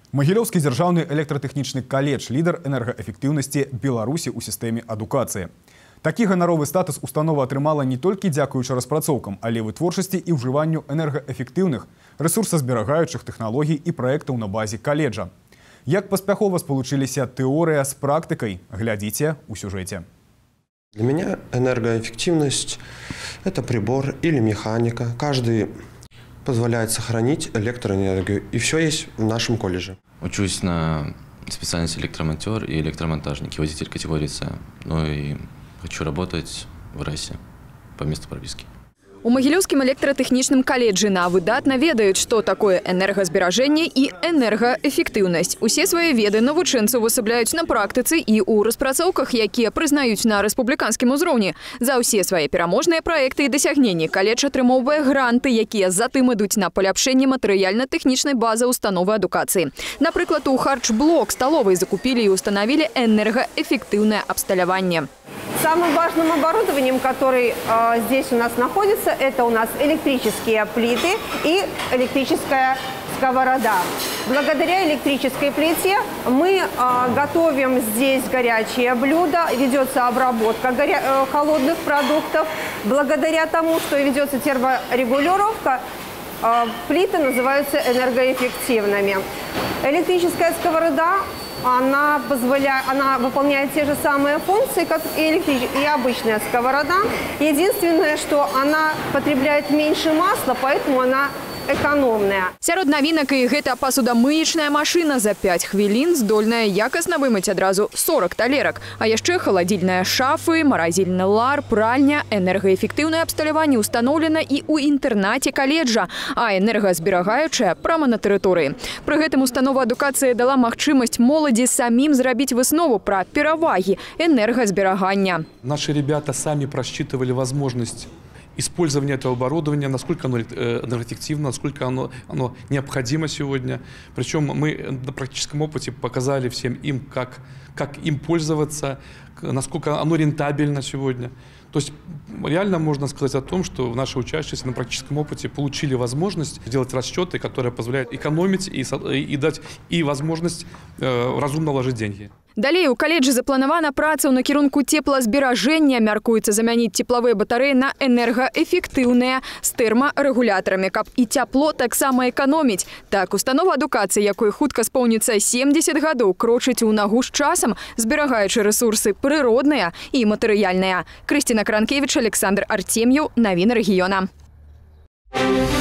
Магілёўскі дзяржаўны электратэхнічны каледж, лідар энергаэфектыўнасці Беларусі ў сістэме адукацыі. Такі ганаровы статус установа атрымала не толькі дзякуючы распрацоўкам, але вытворчасці і ўжыванню энергаэфектыўных, рэсурсазберагаючых тэхналогій і праектаў на базе каледжа. Як паспяхова спалучыліся тэорыя з практыкай, глядзіце ў сюжэце. Для меня энергоэффективность – это прибор или механика. Каждый позволяет сохранить электроэнергию. И все есть в нашем колледже. Учусь на специальности электромонтер и электромонтажник, и водитель категории С. Ну и хочу работать в РЭСе по месту прописки. У Магілёўскім электратэхнічным каледжы выдатна ведаюць, што такое энергазберажэнне і энергаэфектыўнасць. Усе свае веды навучэнцы ўвасабляюць на практыцы і ў распрацоўках, якія прызнаюць на рэспубліканскім узроўні. За ўсе свае пераможныя праекты і дасягненні каледж атрымоўвае гранты, якія затым ідуць на паляпшэнне матэрыяльна-тэхнічнай базы установы адукацыі. Напрыклад, у харч-блок сталовай закупілі і установілі энергаэфектыўнае абсталяванне. Самым важным оборудованием, который здесь у нас находится, это у нас электрические плиты и электрическая сковорода. Благодаря электрической плите мы готовим здесь горячие блюда, ведется обработка холодных продуктов. Благодаря тому, что ведется терморегулировка, плиты называются энергоэффективными. Электрическая сковорода она выполняет те же самые функции, как и обычная сковорода. Единственное, что она потребляет меньше масла, поэтому она экономная. Сярод навінак і гэта пасудамыечная машына за 5 хвілін здольная якасна вымыць адразу 40 талерак. А яшчэ халадзільныя шафы, маразільны лар, пральня, энергаэфектыўнае абсталяванне ўстаноўлена і ў інтэрнаце каледжа, а энергазберагаючая прама на тэрыторыі. Пры гэтым установа адукацыі дала магчымасць моладзі самім зрабіць выснову пра перавагі энергазберагання. Наши ребята сами просчитывали возможность использование этого оборудования, насколько оно энергоэффективно, насколько оно необходимо сегодня. Причем мы на практическом опыте показали всем им, как им пользоваться, насколько оно рентабельно сегодня. То есть реально можно сказать о том, что наши учащиеся на практическом опыте получили возможность делать расчеты, которые позволяют экономить и дать и возможность разумно вложить деньги. Далей у каледжы запланавана праца ў накірунку цеплазберажэння. Мяркуецца замяніць цеплавыя батарэі на энергаэфектыўныя з тэрмарэгулятарамі, каб і цяпло таксама эканоміць. Так, установа адукацыі, якой хутка споўніцца 70 гадоў, крочыць у нагу з часам, зберагаючы рэсурсы прыродныя і матэрыяльныя. Крысціна Кранкевіч, Александр Артем'еў, навіны рэгіёна.